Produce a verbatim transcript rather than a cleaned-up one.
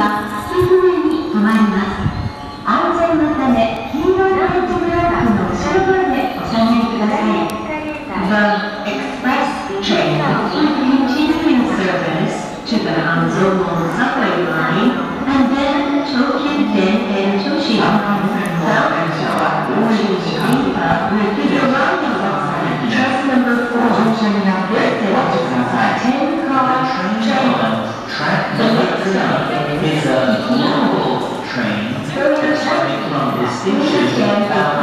は引き上に止まります。安全のため、黄色い電池ブロックの後ろまでお下がりください。The express train with continuing service to the Hanzomon subway line and then Tokyu-den and Toshima South Orange-Ginpa will be arriving on track number four. This is a ten-car train. Track number three is a local train starting from the station.